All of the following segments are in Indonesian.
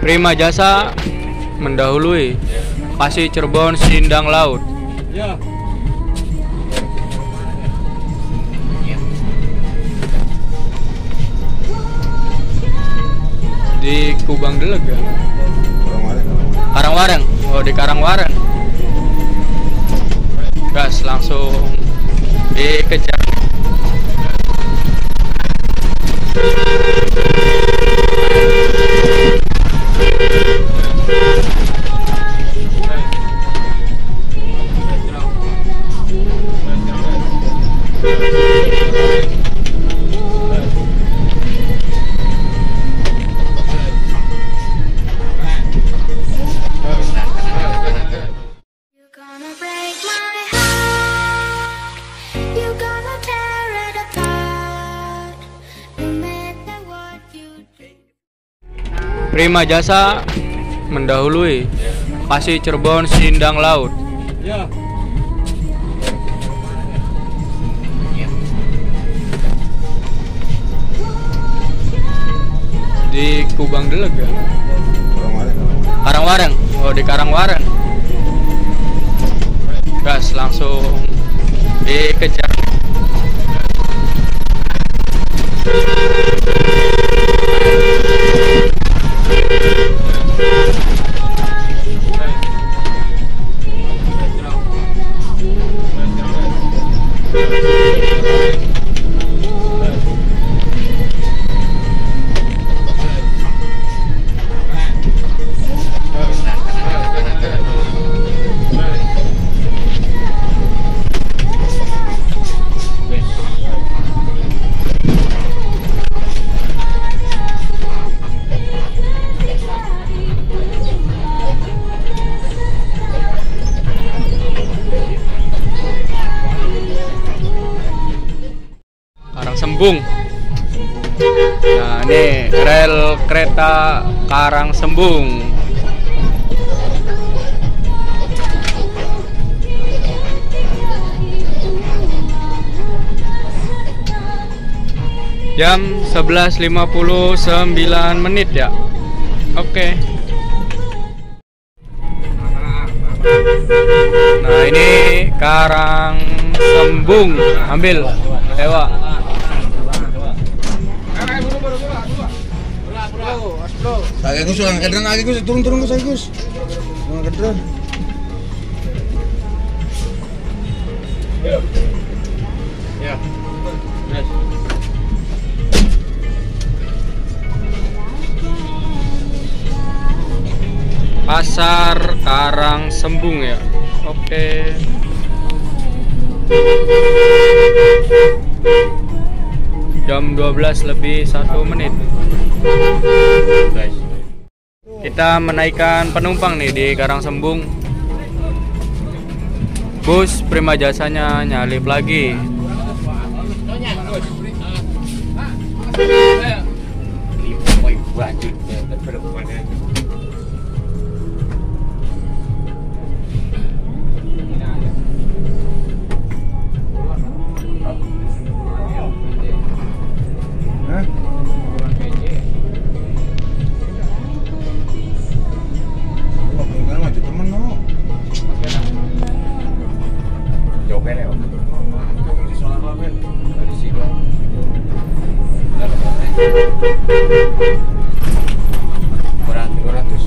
Prima Jasa mendahului Bekasi Cirebon Sindang Laut. Ya. Di Kubang Deleg ya? Karangwareng. Oh, di Karangwareng. Gas langsung dikejar. Prima Jasa mendahului Bekasi Cirebon Sindang Laut. Ya. Di Kubang Deleg ya? Karangwareng. Oh, di Karangwareng. Gas langsung dikejar. Sembung. Nah, ini rel kereta Karangsembung. Jam 11.59 ya. Oke. Nah, ini Karangsembung. Ambil. Ewa. Agus ulang kadran Agus turun Agus. Ulang kadran. Ya. Ya. Yes. Pasar Karangsembung ya. Oke. Jam 12:01. Kita menaikkan penumpang nih di Karangsembung. Bus Prima Jasanya nyalip lagi. Kurang 300.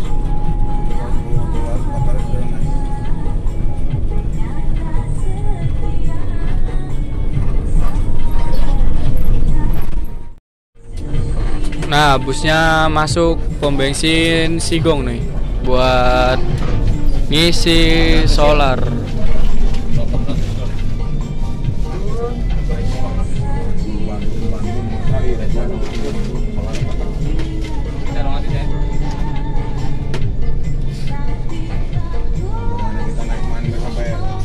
Nah, busnya masuk pom bensin Sigong nih buat ngisi solar.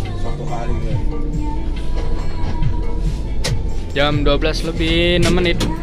Jam 12:06.